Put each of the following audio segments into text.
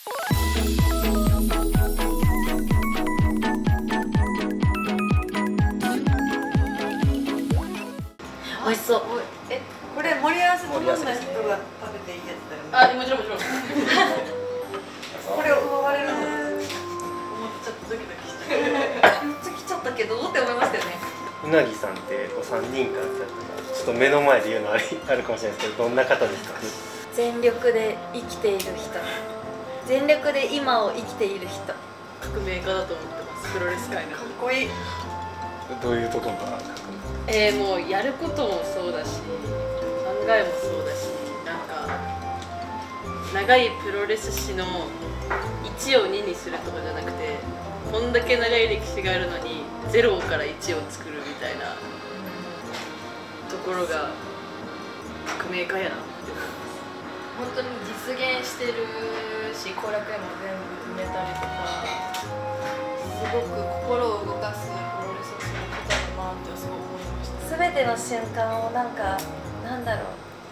美味しそう。 これ盛り合わせとどんな人が食べていいやつだよね。 もちろんもちろん。 これを奪われるの思ってちょっとドキドキした。 めっちゃ来ちゃったけどって思いましたよね。 うなぎさんって3人からってやったらちょっと目の前で言うのあるかもしれないですけど、どんな方ですか？ 全力で生きている人、全力で今を生きている人。 革命家だと思ってます。プロレス界の。 かっこいい。 どういうところがもうやることもそうだし、考えもそうだし、なんか長いプロレス史の1を2にするとかじゃなくて、こんだけ長い歴史があるのに0から1を作るみたいなところが革命家やなって思います。 本当に実現してるし、後楽園も全部埋めたりとか、すごく心を動かすプロレスをする方だなってすごく思いました。全ての瞬間をなんだろう、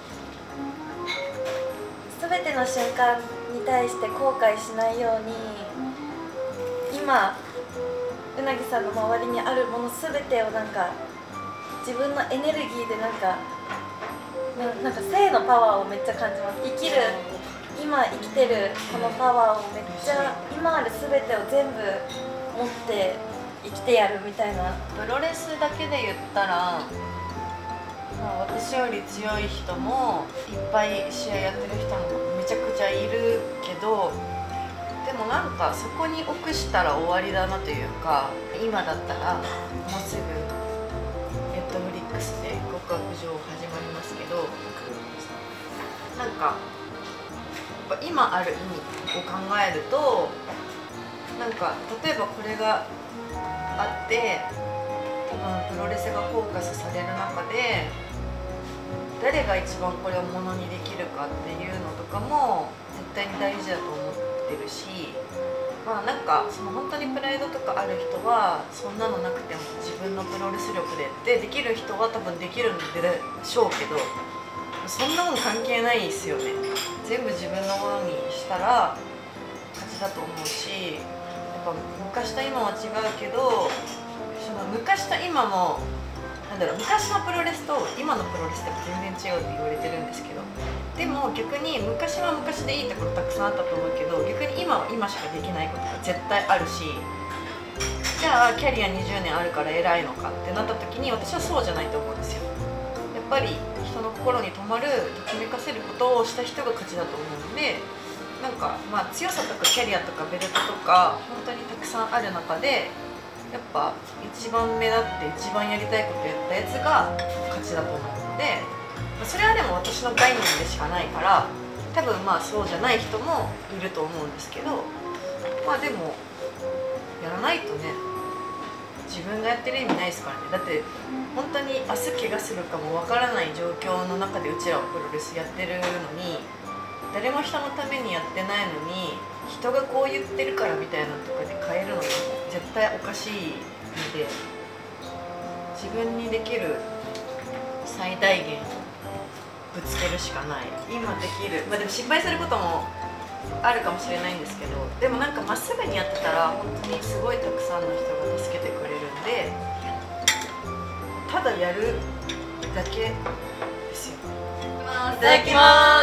全ての瞬間に対して後悔しないように、今うなぎさんの周りにあるもの全てをなんか自分のエネルギーでなんか生のパワーをめっちゃ感じます。生きる、今生きてるこのパワーをめっちゃ、今ある全てを全部持って生きてやるみたいな。 プロレスだけで言ったら、私より強い人もいっぱい試合やってる人もめちゃくちゃいるけど、でもなんかそこに臆したら終わりだなというか、今だったらもうすぐネットフリックスで極悪女王始まりますけど、なんか今ある意味を考えると、なんか例えばこれがあって多分プロレスがフォーカスされる中で誰が一番これをものにできるかっていうのとかも絶対に大事だと思ってるし、まあなんかその本当にプライドとかある人はそんなのなくても自分のプロレス力でできる人は多分できるんでしょうけど、そんなもん関係ないですよね。全部自分のものにしたら勝ちだと思うし、やっぱ昔と今は違うけど、その昔と今も昔のプロレスと今のプロレスって全然違うって言われてるんですけど、でも逆に昔は昔でいいところたくさんあったと思うけど、逆に今は今しかできないことが絶対あるし、じゃあキャリア20年あるから偉いのかってなった時に、私はそうじゃないと思うんですよ。やっぱり人の心に留まる、ときめかせることをした人が勝ちだと思うので、なんかまあ強さとかキャリアとかベルトとか本当にたくさんある中で、やっぱ一番目立って一番やりたいことやったやつが勝ちだと思うので、それはでも私の概念でしかないから、多分まあそうじゃない人もいると思うんですけど、まあでもやらないとね、自分がやってる意味ないですからね。だって本当に明日怪我するかもわからない状況の中でうちらはプロレスやってるのに、誰も人のためにやってないのに人がこう言ってるからみたいなとかで変えるのが絶対おかしいので、自分にできる最大限ぶつけるしかない。今できる、まあでも失敗することもあるかもしれないんですけど、でもなんかまっすぐにやってたら本当にすごいたくさんの人が助けてくれるんで、ただやるだけですよ。 いただきます。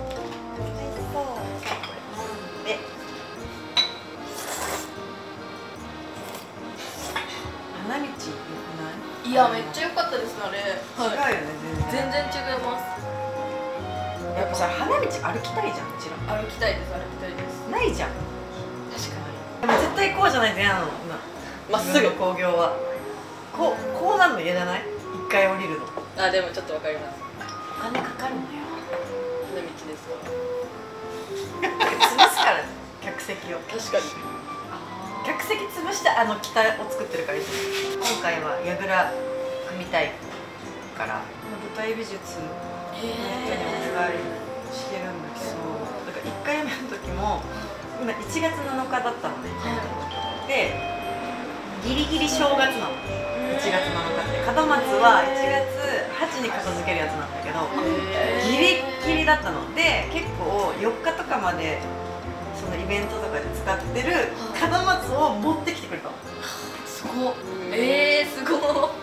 花道良くない？ いや、めっちゃ良かったですね、あれ。 違うよね、 全然違います。 やっぱさ、花道歩きたいじゃん、うちら。 歩きたいです、歩きたいです。 ないじゃん。 確かでも絶対こうじゃないと嫌なの、今。 まっすぐ工業は。こうなるの嫌じゃない？一回降りるの。 に。でもちょっとわかります。 お金かかるんだよ。 花道ですわ。 潰すからね、客席を。 確かに。 客席潰して北を作ってるからいい。今回は櫓組みたいから舞台美術の人にお願いしてるんだけど、だから1回目の時も今1月7日だったのね、でギリギリ正月なの。1月7日って門松は1月8に片付けるやつなんだけど、ギリギリだったので、結構4日とかまでそイベントとかで使ってる門松を持ってきてくれたの。 すごっ。すごっ。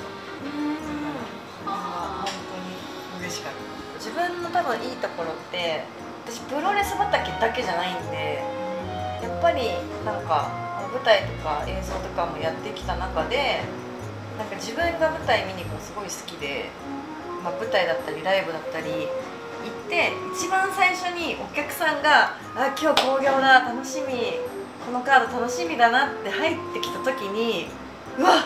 本当に嬉しかった。 自分の多分いいところって私プロレス畑だけじゃないんでやっぱりなんか舞台とか映像とかもやってきた中でなんか自分が舞台見に行くのすごい好きで、舞台だったりライブだったり行って一番最初にお客さんが「あ今日興行だ楽しみこのカード楽しみだな」って入ってきた時に「うわ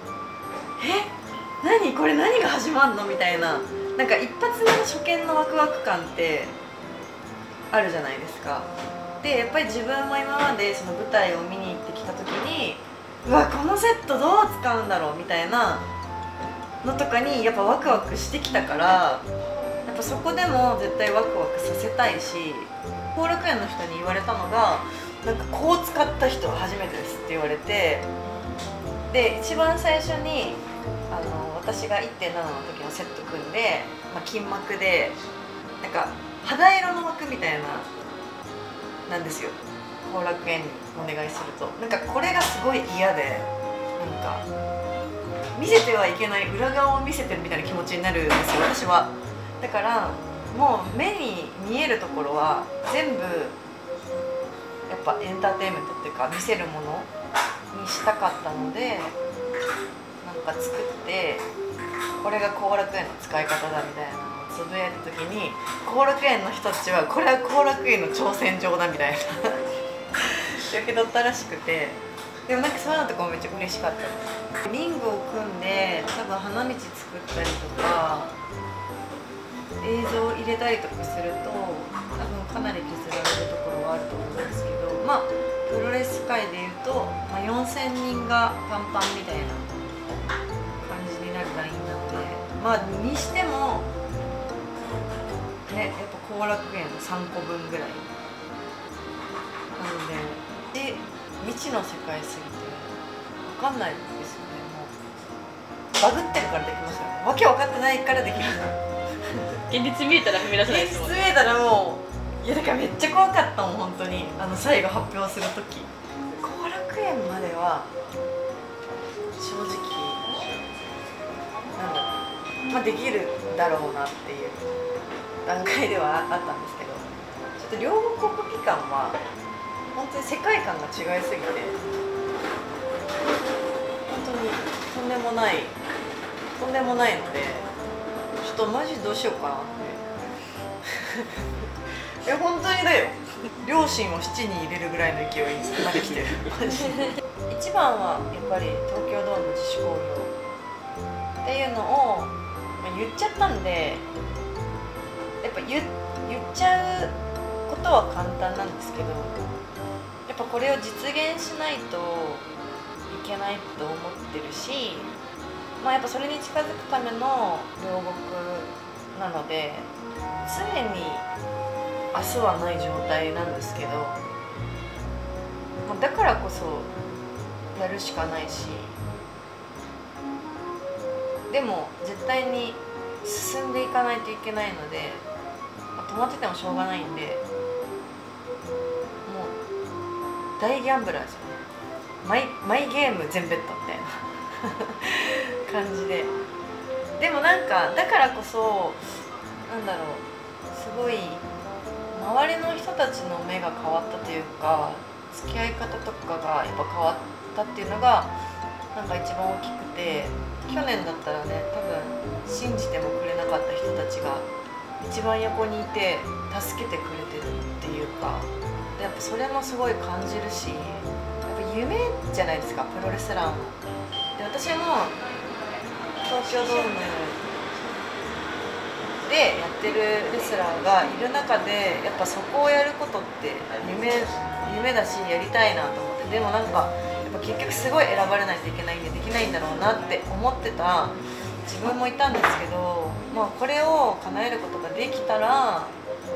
何これ何が始まんの?」みたいな。なんか一発目の初見のワクワク感ってあるじゃないですか。でやっぱり自分も今までその舞台を見に行ってきた時にうわこのセットどう使うんだろうみたいなのとかにやっぱワクワクしてきたからやっぱそこでも絶対ワクワクさせたいし後楽園の人に言われたのがなんかこう使った人は初めてですって言われてで一番最初に私が 1.7 の時のセット組んで、金幕でなんか肌色の枠みたいなんですよ後楽園にお願いするとなんかこれがすごい嫌でなんか見せてはいけない裏側を見せてるみたいな気持ちになるんですよ私は。だからもう目に見えるところは全部やっぱエンターテインメントっていうか見せるものにしたかったのでなんか作ってこれが後楽園の使い方だみたいなのをつぶやいた時に後楽園の人たちはこれは後楽園の挑戦状だみたいな受け取ったらしくてでもなんかそういうのとかもめっちゃ嬉しかったです。リングを組んで多分花道作ったりとか映像を入れたりとかすると多分かなり削られるところはあると思うんですけどプロレス界でいうと、4000人がパンパンみたいな感じになるラインなのでにしてもねやっぱ後楽園の3個分ぐらいなので未知の世界すぎて分かんないですよね。もうバグってるからできますよね。わけ分かってないからできる現実見えたら踏み出せないですもんね。 現実見えたらもういやだからめっちゃ怖かったもん本当に最後発表する時後楽園までは正直なんだろうできるだろうなっていう段階ではあったんですけどちょっと両国国技館は本当に世界観が違いすぎて本当にとんでもないのでちょっとマジどうしようかなって本当にだよ両親を七に入れるぐらいの勢いまで来てるマジで一番はやっぱり東京ドーム自主興行っていうのを言っちゃったんでやっぱ言っちゃうことは簡単なんですけどやっぱこれを実現しないといけないと思ってるしやっぱそれに近づくための両国なので常に明日はない状態なんですけどだからこそやるしかないしでも絶対に進んでいかないといけないので止まっててもしょうがないんでもう大ギャンブラーですよね。マイゲーム全ベッドみたいな感じででもなんかだからこそなんだろうすごい周りの人たちの目が変わったというか付き合い方とかがやっぱ変わったっていうのがなんか一番大きくて去年だったらね多分信じてもくれなかった人たちが一番横にいて助けてくれてるっていうかやっぱそれもすごい感じるしやっぱ夢じゃないですかプロレスラーも。で私も東京ドームでやってるレスラーがいる中でやっぱそこをやることって夢だしやりたいなと思ってでもなんかやっぱ結局すごい選ばれないといけないんでできないんだろうなって思ってた自分もいたんですけど、これを叶えることができたら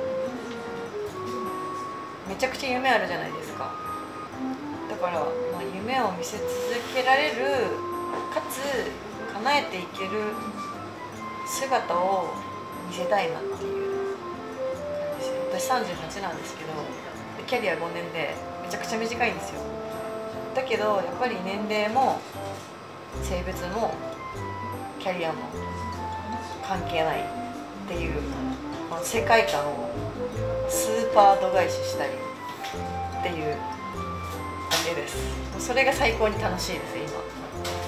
めちゃくちゃ夢あるじゃないですか。だから、夢を見せ続けられるかつ叶えていける姿を見せたいなっていう感じですよ。私38なんですけどキャリア5年でめちゃくちゃ短いんですよ。だけどやっぱり年齢も性別もキャリアも関係ないっていう、世界観をスーパー度外視したりっていうだけです。それが最高に楽しいです今。